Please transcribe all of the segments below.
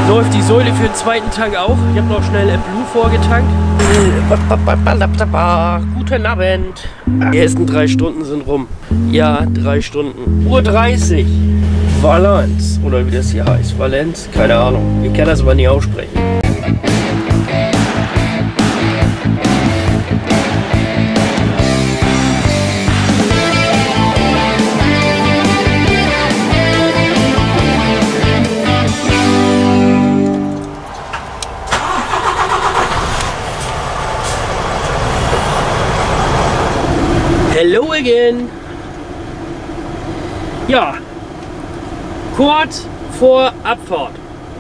Läuft die Säule für den zweiten Tank auch. Ich habe noch schnell AdBlue vorgetankt. Guten Abend. Die ersten 3 Stunden sind rum. Ja, 3 Stunden. Uhr 30. Valence. Oder wie das hier heißt. Valence? Keine Ahnung. Ich kann das aber nicht aussprechen. Hello again! Ja, kurz vor Abfahrt.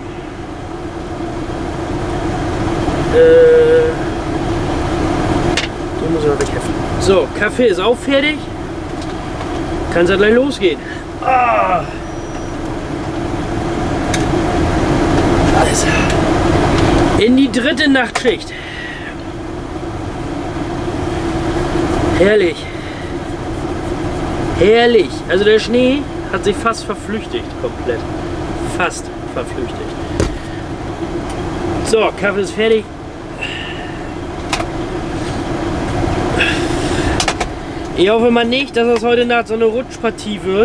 Den muss ich noch wegheften. So, Kaffee ist auch fertig. Kann es ja gleich losgehen. Ah. Also, in die 3. Nachtschicht. Herrlich. Herrlich. Also der Schnee hat sich fast verflüchtigt, komplett. Fast verflüchtigt. So, Kaffee ist fertig. Ich hoffe mal nicht, dass das heute Nacht so eine Rutschpartie wird.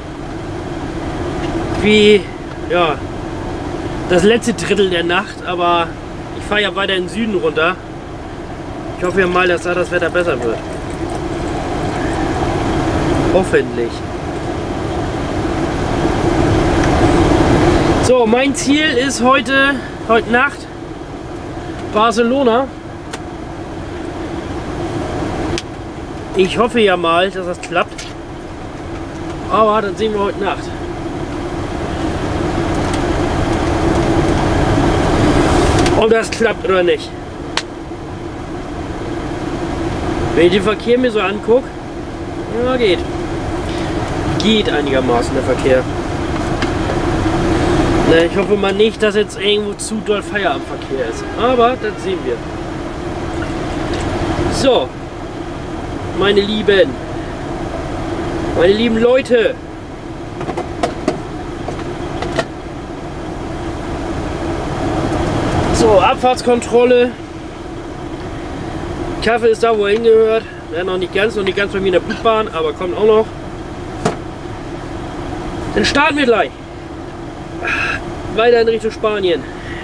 Wie, ja, das letzte Drittel der Nacht. Aber ich fahre ja weiter in den Süden runter. Ich hoffe ja mal, dass da das Wetter besser wird. Hoffentlich. So, mein Ziel ist heute Nacht Barcelona. Ich hoffe ja mal, dass das klappt. Aber dann sehen wir heute Nacht. Ob das klappt oder nicht. Wenn ich den Verkehr mir so angucke, ja, geht. Geht einigermaßen der Verkehr. Na, ich hoffe mal nicht, dass jetzt irgendwo zu doll Feierabendverkehr ist. Aber das sehen wir. So, meine lieben Leute. So, Abfahrtskontrolle. Kaffee ist da, wo er hingehört. Ja, noch nicht ganz bei mir in der Blutbahn, aber kommt auch noch. Dann starten wir gleich. Weiter in Richtung Spanien.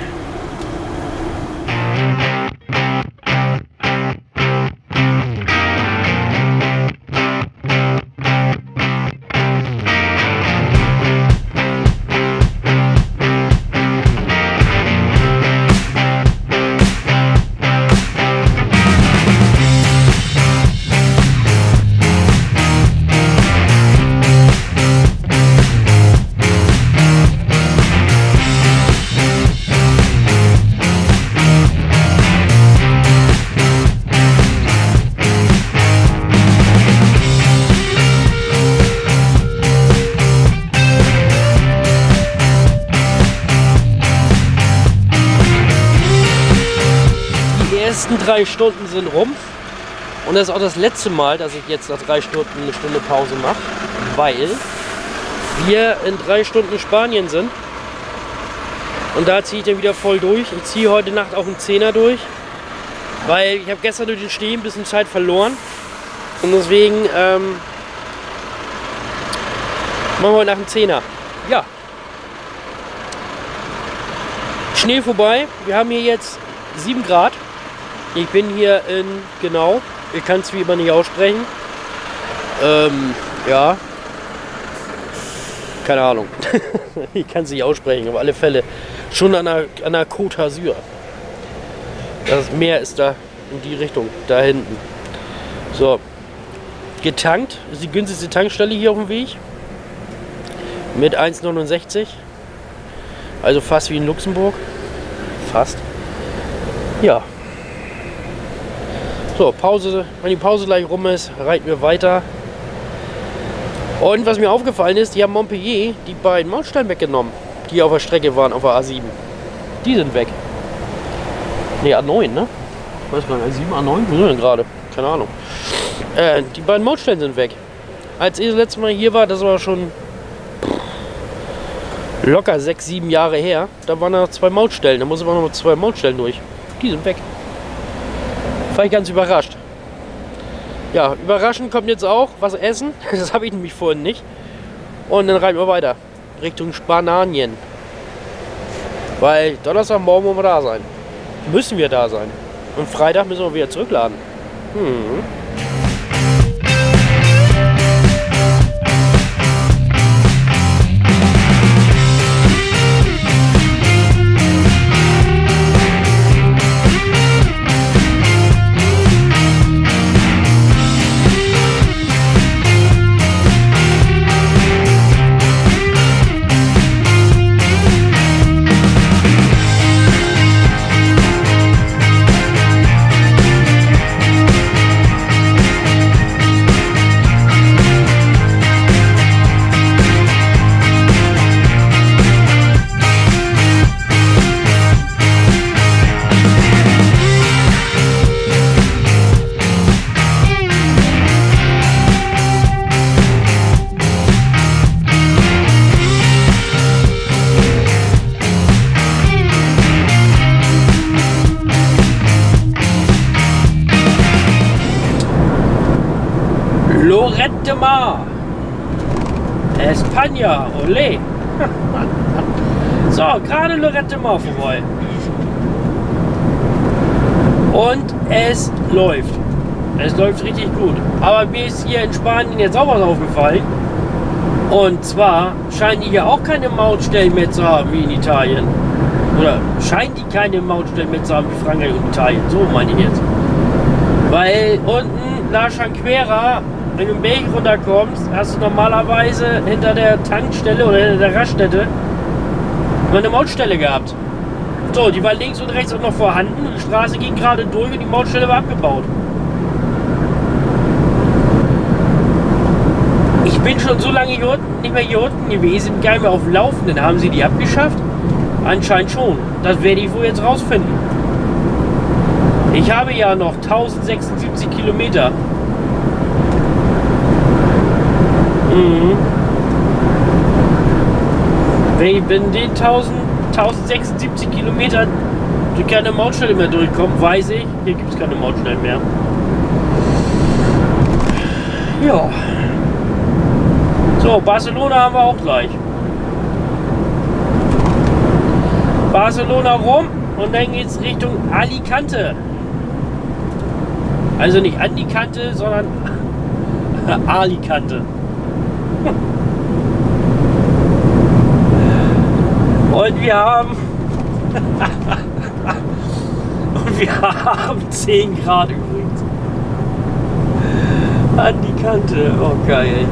Die ersten 3 Stunden sind rum und das ist auch das letzte Mal, dass ich jetzt nach 3 Stunden eine Stunde Pause mache, weil wir in 3 Stunden in Spanien sind und da ziehe ich dann wieder voll durch. Ich ziehe heute Nacht auch einen 10er durch, weil ich habe gestern durch den Stehen ein bisschen Zeit verloren und deswegen machen wir heute Nacht einen 10er. Ja. Schnee vorbei, wir haben hier jetzt 7 Grad. Ich bin hier in, genau, ich kann es wie immer nicht aussprechen. Ja, keine Ahnung. Ich kann es nicht aussprechen, auf alle Fälle. Schon an der Côte d'Azur. Das Meer ist da in die Richtung, da hinten. So, getankt, ist die günstigste Tankstelle hier auf dem Weg. Mit 1,69. Also fast wie in Luxemburg. Fast. Ja. So, Pause. Wenn die Pause gleich rum ist, reiten wir weiter. Und was mir aufgefallen ist, die haben Montpellier die beiden Mautsteine weggenommen, die auf der Strecke waren, auf der A7. Die sind weg. Ne, A9, ne? Ich weiß gar nicht, A7, A9? Wo sind wir denn gerade? Keine Ahnung. Die beiden Mautsteine sind weg. Als ich das letzte Mal hier war, das war schon Locker 6, 7 Jahre her. Da waren noch 2 Mautstellen. Da muss aber noch 2 Mautstellen durch. Die sind weg. War ich ganz überrascht. Ja, überraschend kommt jetzt auch was essen. Das habe ich nämlich vorhin nicht. Und dann reiten wir weiter. Richtung Spanien. Weil Donnerstagmorgen wollen wir da sein. Müssen wir da sein. Und Freitag müssen wir wieder zurückladen. Lloret de Mar. España, ole. So, gerade Lloret de Mar vorbei. Und es läuft. Es läuft richtig gut. Aber mir ist hier in Spanien jetzt auch was aufgefallen. Und zwar scheinen die hier auch keine Mautstellen mehr zu haben wie in Italien. Oder scheinen die keine Mautstellen mehr zu haben wie Frankreich und Italien. So meine ich jetzt. Weil unten La Chanquera, wenn du im Berg runterkommst, hast du normalerweise hinter der Tankstelle oder hinter der Raststätte mal eine Mautstelle gehabt. So, die war links und rechts auch noch vorhanden. Die Straße ging gerade durch und die Mautstelle war abgebaut. Ich bin schon so lange hier unten, nicht mehr hier unten gewesen, gar nicht mehr auf dem Laufenden. Haben sie die abgeschafft? Anscheinend schon. Das werde ich wohl jetzt rausfinden. Ich habe ja noch 1076 Kilometer. Wenn den 1076 Kilometer durch keine Mautstelle mehr durchkommen, weiß ich, hier gibt es keine Mautstellen mehr. Ja. So, Barcelona haben wir auch gleich. Barcelona rum und dann geht es Richtung Alicante. Also nicht an die Kante, sondern Alicante. Und wir haben 10 Grad übrigens. An die Kante. Oh geil.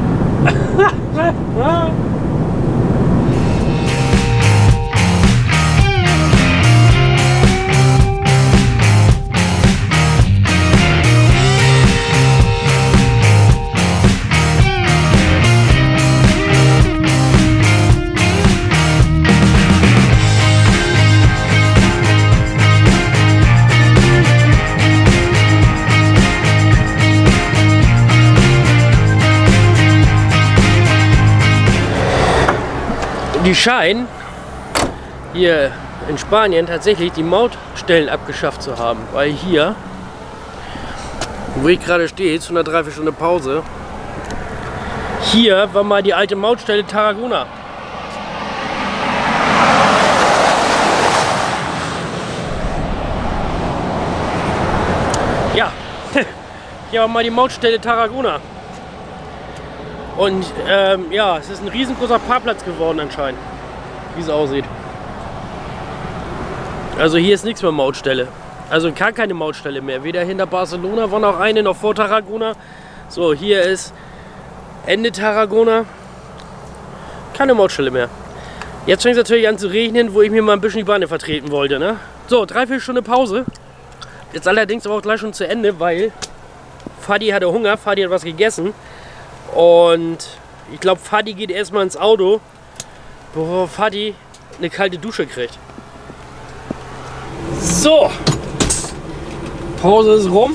Die scheinen hier in Spanien tatsächlich die Mautstellen abgeschafft zu haben, weil hier, wo ich gerade stehe, zu einer Dreiviertelstunde Pause, hier war mal die alte Mautstelle Tarragona. Ja, hier war mal die Mautstelle Tarragona. Und ja, es ist ein riesengroßer Parkplatz geworden anscheinend, wie es aussieht. Also hier ist nichts mehr Mautstelle. Also gar keine Mautstelle mehr. Weder hinter Barcelona war noch eine, noch vor Tarragona. So, hier ist Ende Tarragona. Keine Mautstelle mehr. Jetzt fängt es natürlich an zu regnen, wo ich mir mal ein bisschen die Beine vertreten wollte. Ne? So, 3-4 Stunden Pause. Jetzt allerdings aber auch gleich schon zu Ende, weil Fadi hatte Hunger, Fadi hat was gegessen. Und ich glaube, Fadi geht erstmal ins Auto, bevor Fadi eine kalte Dusche kriegt. So, Pause ist rum.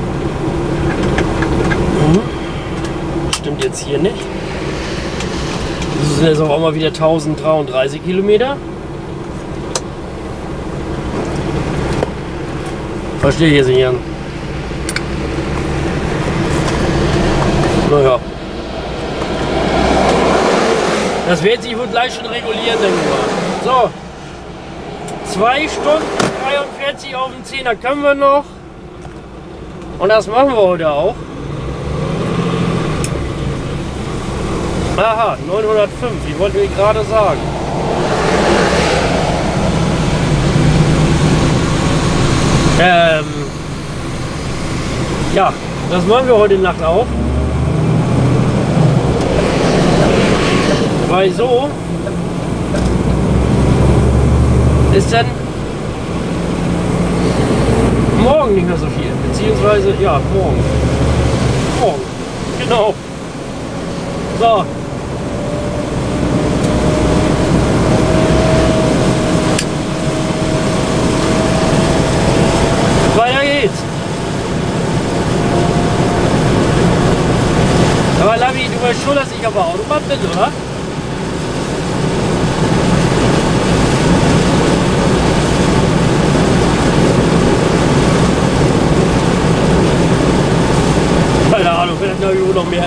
Stimmt jetzt hier nicht. Das sind jetzt auch mal wieder 1033 Kilometer. Verstehe ich jetzt nicht an. Naja. Das wird sich wohl gleich schon regulieren, denke ich mal. So. 2 Stunden 43 auf dem 10er können wir noch. Und das machen wir heute auch. Aha, 905, ich wollte mir gerade sagen. Ja, das machen wir heute Nacht auch. Weil so ist dann morgen nicht mehr so viel. Beziehungsweise, ja, morgen. Morgen, genau. So. Weiter geht's. Aber Lavi, du weißt schon, dass ich auf der Autobahn bin, oder? Keine Ahnung, vielleicht noch mehr.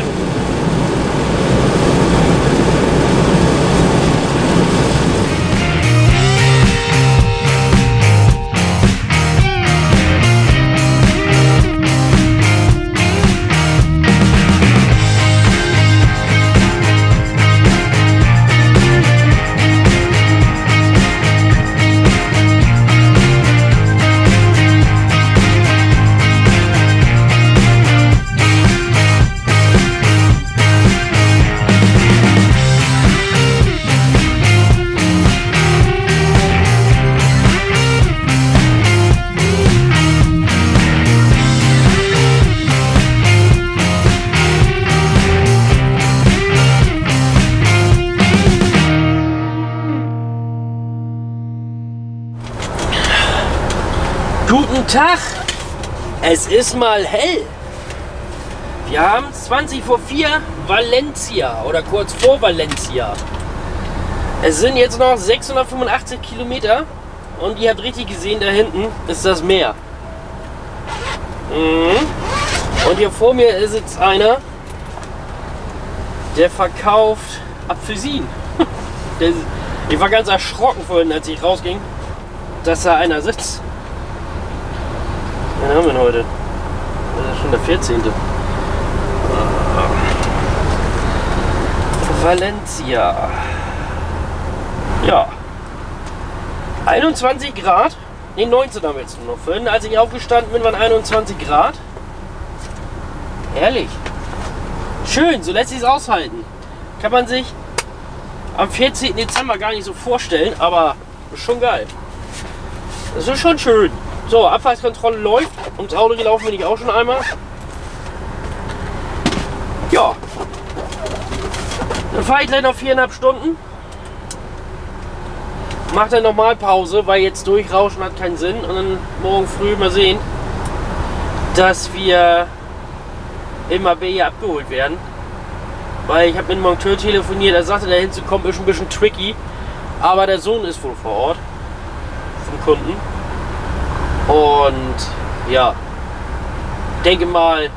Guten Tag, es ist mal hell. Wir haben 20 vor 4 Valencia oder kurz vor Valencia. Es sind jetzt noch 685 Kilometer und ihr habt richtig gesehen, da hinten ist das Meer. Und hier vor mir sitzt einer, der verkauft Apfelsinen. Ich war ganz erschrocken vorhin, als ich rausging, dass da einer sitzt. Wen haben wir denn heute? Das ist schon der 14. Valencia. Ja. 21 Grad. Ne, 19 haben wir jetzt nur noch. Vorhin, als ich aufgestanden bin, waren 21 Grad. Herrlich. Schön, so lässt sich es aushalten. Kann man sich am 14. Dezember gar nicht so vorstellen, aber ist schon geil. Das ist schon schön. So, Abfahrtskontrolle läuft. Ums Auto gelaufen bin ich auch schon einmal. Ja. Dann fahre ich gleich noch 4,5 Stunden. Mache dann nochmal Pause, weil jetzt durchrauschen hat keinen Sinn. Und dann morgen früh mal sehen, dass wir in Marbella abgeholt werden. Weil ich habe mit dem Monteur telefoniert, er sagte, da hinzukommen ist ein bisschen tricky. Aber der Sohn ist wohl vor Ort. Vom Kunden. Und ja, denke mal,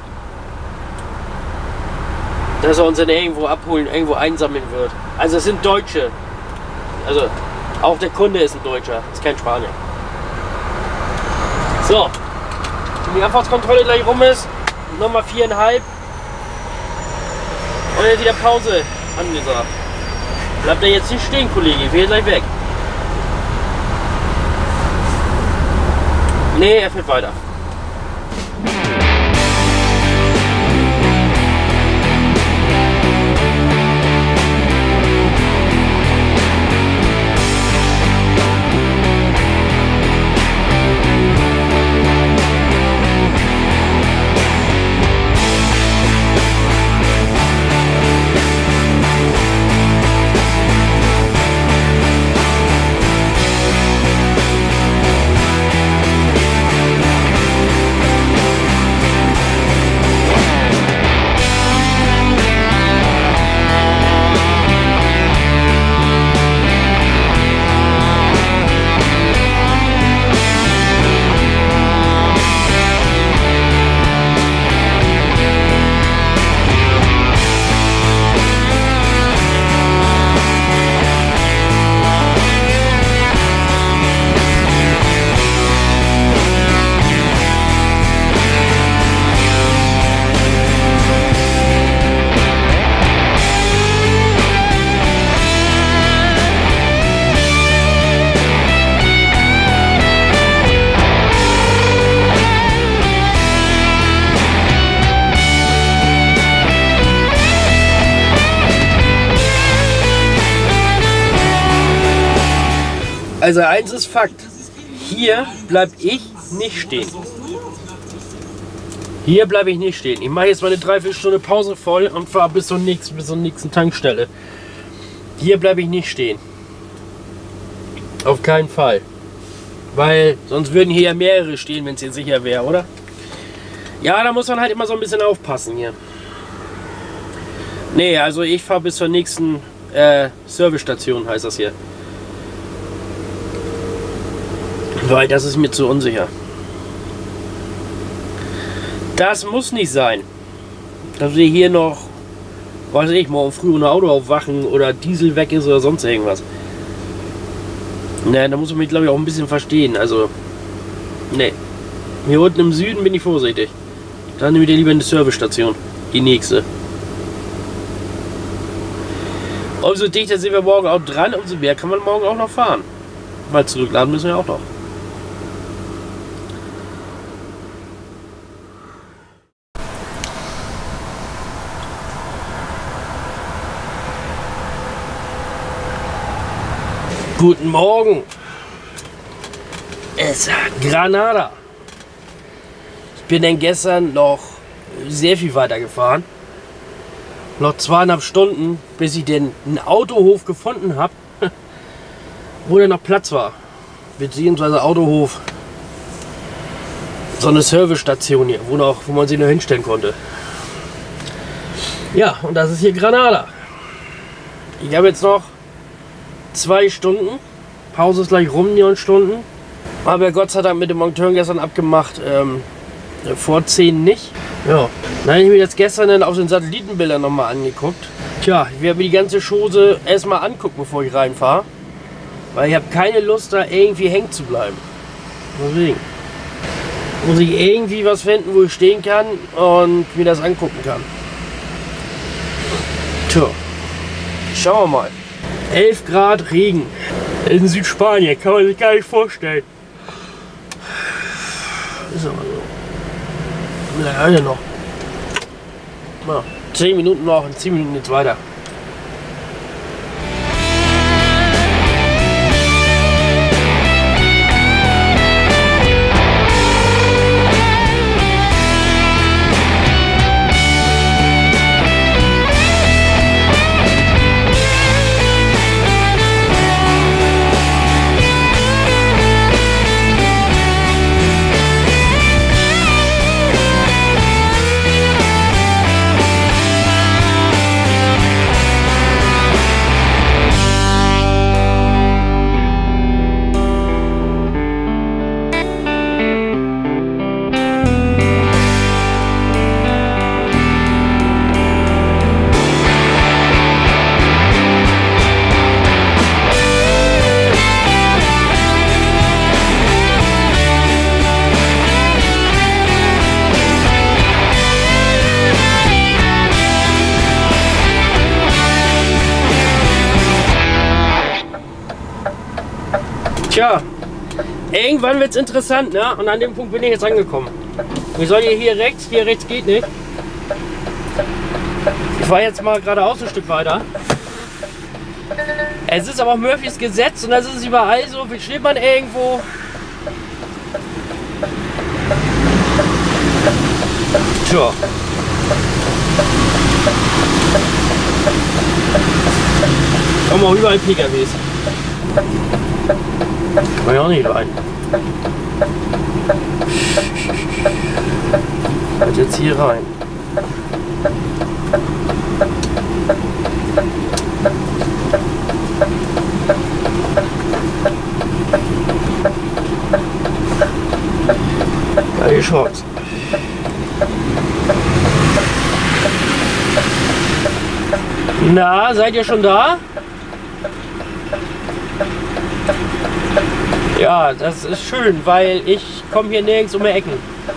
dass er uns dann irgendwo abholen, irgendwo einsammeln wird. Also es sind Deutsche. Also auch der Kunde ist ein Deutscher, ist kein Spanier. So, wenn die Abfahrtskontrolle gleich rum ist, nochmal 4,5 und jetzt wieder Pause angesagt. Bleibt er jetzt nicht stehen, Kollege, ich will gleich weg. Nee, er fährt weiter. Also eins ist Fakt. Hier bleibe ich nicht stehen. Hier bleibe ich nicht stehen. Ich mache jetzt mal eine Dreiviertelstunde Pause voll und fahre bis zur nächsten Tankstelle. Hier bleibe ich nicht stehen. Auf keinen Fall. Weil sonst würden hier ja mehrere stehen, wenn es hier sicher wäre, oder? Ja, da muss man halt immer so ein bisschen aufpassen hier. Nee, also ich fahre bis zur nächsten Servicestation, heißt das hier. Weil das ist mir zu unsicher. Das muss nicht sein. Dass wir hier noch, weiß ich, morgen früh ohne Auto aufwachen oder Diesel weg ist oder sonst irgendwas. Ne, da muss man mich, glaube ich, auch ein bisschen verstehen. Also, ne. Hier unten im Süden bin ich vorsichtig. Dann nehme ich lieber eine Servicestation. Die nächste. Umso dichter sind wir morgen auch dran, umso mehr kann man morgen auch noch fahren. Weil zurückladen müssen wir auch noch. Guten Morgen. Es ist Granada. Ich bin denn gestern noch sehr viel weiter gefahren. Noch 2,5 Stunden, bis ich den einen Autohof gefunden habe, wo da noch Platz war. Beziehungsweise Autohof. So eine Servicestation hier, wo man sich noch hinstellen konnte. Ja, und das ist hier Granada. Ich habe jetzt noch 2 Stunden. Pause ist gleich rum, 9 Stunden. Aber ja Gott sei Dank mit dem Monteur gestern abgemacht, vor 10 nicht. Ja, dann habe ich mir jetzt gestern dann auf den Satellitenbildern nochmal angeguckt. Tja, ich werde mir die ganze Chose erstmal angucken, bevor ich reinfahre. Weil ich habe keine Lust, da irgendwie hängen zu bleiben. Deswegen muss ich irgendwie was finden, wo ich stehen kann und mir das angucken kann. Tja, schauen wir mal. 11 Grad Regen in Südspanien, kann man sich gar nicht vorstellen. Ist aber so. Wie lange haben wir noch? Na, 10 Minuten noch, in 10 Minuten geht's weiter. Tja, irgendwann wird es interessant, ne? Und an dem Punkt bin ich jetzt angekommen. Wir sollen hier rechts geht nicht. Ich fahre jetzt mal geradeaus ein Stück weiter. Es ist aber auch Murphys Gesetz und das ist überall so, steht man irgendwo. Tja. Kommen auch überall PKWs. Kann ich auch nicht rein. Halt jetzt hier rein. Geile Chance. Na, seid ihr schon da? Ja, das ist schön, weil ich komme hier nirgends um die Ecken.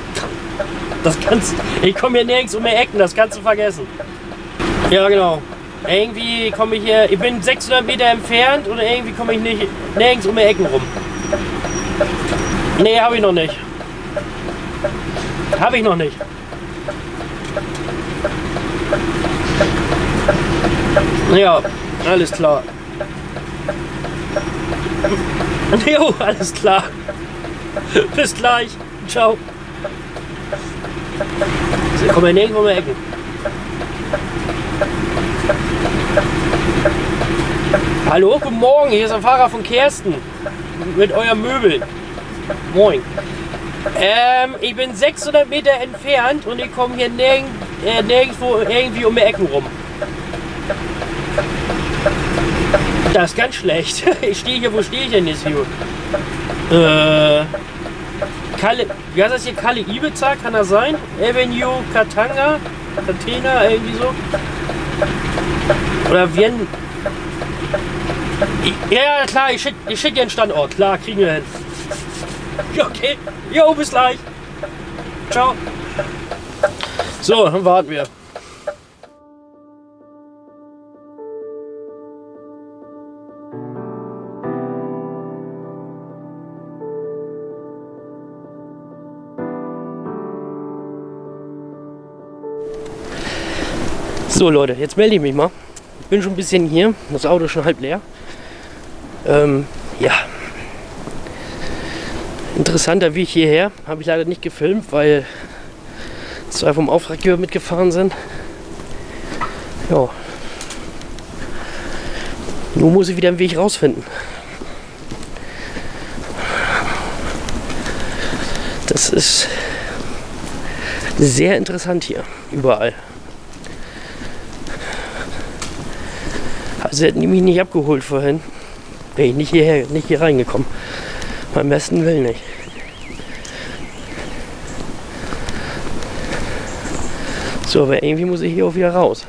Ich komme hier nirgends um die Ecken, das kannst du vergessen. Ja, genau. Irgendwie komme ich hier, ich bin 600 Meter entfernt und irgendwie komme ich nirgends um die Ecken rum. Nee, habe ich noch nicht. Habe ich noch nicht. Ja, alles klar. Jo, alles klar. Bis gleich. Ciao. So, komm mal nirgendwo mehr Ecken. Hallo, guten Morgen. Hier ist der Fahrer von Kersten. Mit euren Möbeln. Moin. Ich bin 600 Meter entfernt und ich komme hier nirgendwo irgendwie um die Ecken rum. Das ist ganz schlecht. Ich stehe hier, wo stehe ich denn jetzt hier? Kalle, wie heißt das hier? Kalle Ibiza, kann das sein? Avenue Katanga? Catena, irgendwie so? Oder Wien? Ja, klar, ich schick dir einen Standort. Klar, kriegen wir hin. Ja, okay. Jo, bis gleich. Ciao. So, dann warten wir. So Leute, jetzt melde ich mich mal. Ich bin schon ein bisschen hier, das Auto ist schon halb leer. Ja. Interessanter Weg hierher, habe ich leider nicht gefilmt, weil zwei vom Auftraggeber mitgefahren sind. Ja. Nun muss ich wieder einen Weg rausfinden. Das ist sehr interessant hier, überall. Also hätten die mich nicht abgeholt vorhin, wäre ich nicht hier reingekommen. Beim besten Willen nicht. So, aber irgendwie muss ich hier auch wieder raus.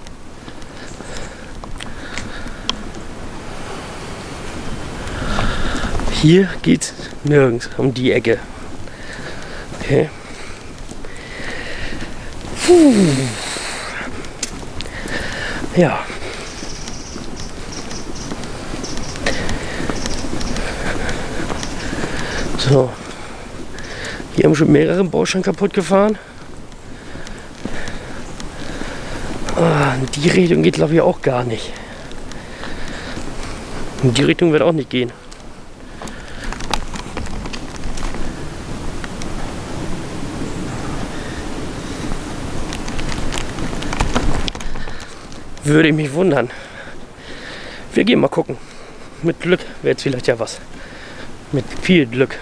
Hier geht's nirgends um die Ecke. Okay. Puh. Ja. So, hier haben schon mehrere Bausteine kaputt gefahren. In die Richtung geht, glaube ich, auch gar nicht. In die Richtung wird auch nicht gehen. Würde ich mich wundern. Wir gehen mal gucken. Mit Glück wäre jetzt vielleicht ja was. Mit viel Glück.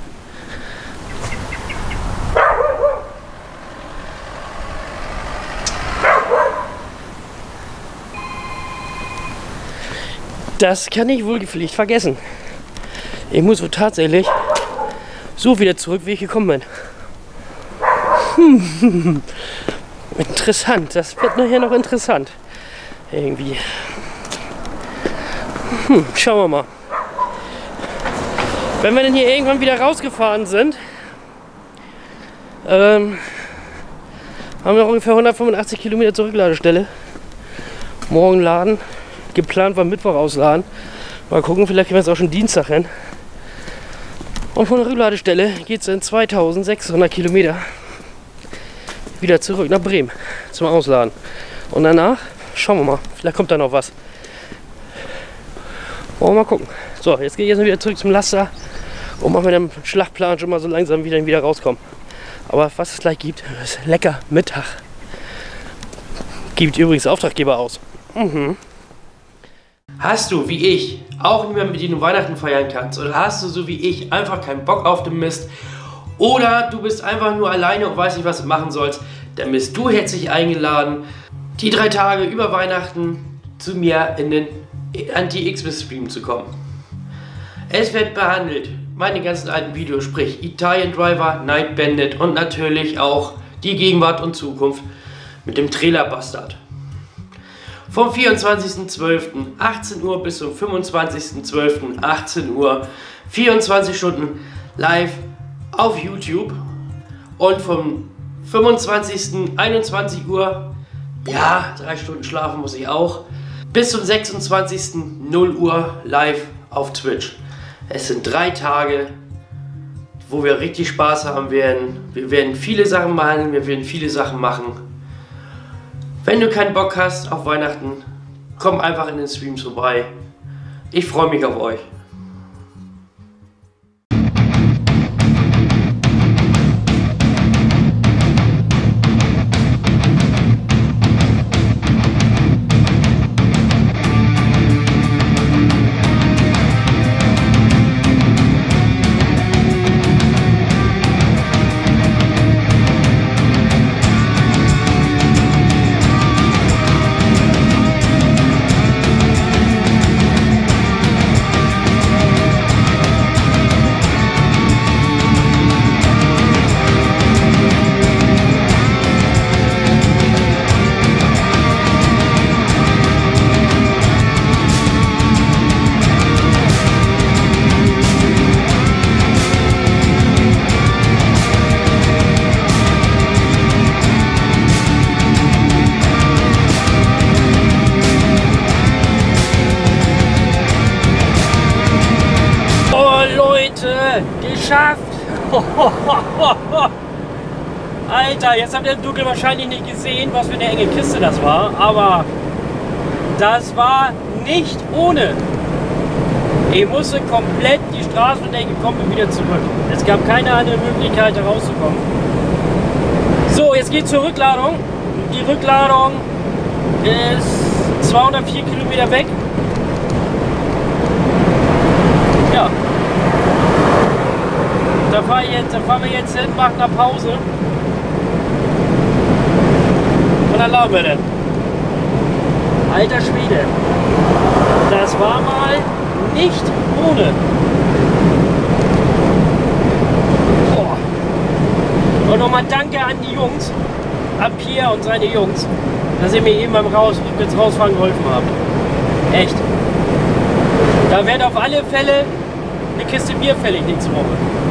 Das kann ich wohl gepflegt vergessen. Ich muss wohl tatsächlich so wieder zurück, wie ich gekommen bin. Interessant. Das wird nachher noch interessant. Irgendwie. Schauen wir mal. Wenn wir denn hier irgendwann wieder rausgefahren sind, haben wir noch ungefähr 185 Kilometer zur Rückladestelle. Morgen laden. Geplant war Mittwoch ausladen. Mal gucken, vielleicht gehen wir jetzt auch schon Dienstag hin. Und von der Rückladestelle geht es in 2600 Kilometer wieder zurück nach Bremen zum Ausladen. Und danach schauen wir mal, vielleicht kommt da noch was. Wollen wir mal gucken. So, jetzt gehe ich jetzt wieder zurück zum Laster und machen wir den Schlachtplan schon mal so langsam wieder rauskommen. Aber was es gleich gibt, ist lecker Mittag. Gibt übrigens Auftraggeber aus. Hast du, wie ich, auch niemanden, mit dem du Weihnachten feiern kannst? Oder hast du, so wie ich, einfach keinen Bock auf den Mist? Oder du bist einfach nur alleine und weißt nicht, was du machen sollst? Dann bist du herzlich eingeladen, die 3 Tage über Weihnachten zu mir in den Anti-Xmas-Stream zu kommen. Es wird behandelt, meine ganzen alten Videos, sprich Italian Driver, Night Bandit und natürlich auch die Gegenwart und Zukunft mit dem Trailer Bastard. Vom 24.12. 18 Uhr bis zum 25.12. 18 Uhr, 24 Stunden live auf YouTube. Und vom 25. 21 Uhr, ja, 3 Stunden schlafen muss ich auch, bis zum 26. 0 Uhr live auf Twitch. Es sind 3 Tage, wo wir richtig Spaß haben werden. Wir werden viele Sachen machen, wir werden viele Sachen machen. Wenn du keinen Bock hast auf Weihnachten, komm einfach in den Streams vorbei. Ich freue mich auf euch. geschafft! Alter, jetzt habt ihr im Dunkeln wahrscheinlich nicht gesehen, was für eine enge Kiste das war, aber das war nicht ohne. Ich musste komplett die Straße und denke, komm wieder zurück. Es gab keine andere Möglichkeit, da rauszukommen. So, jetzt geht zur Rückladung. Die Rückladung ist 204 Kilometer weg. Ja. Da fahren wir jetzt hin, machen eine Pause. Und dann laden wir dann. Alter Schwede. Das war mal nicht ohne. Boah. Und nochmal danke an die Jungs, an Pierre und seine Jungs, dass ihr mir eben beim Rausfahren geholfen habt. Echt. Da wird auf alle Fälle eine Kiste Bier fällig nächste Woche.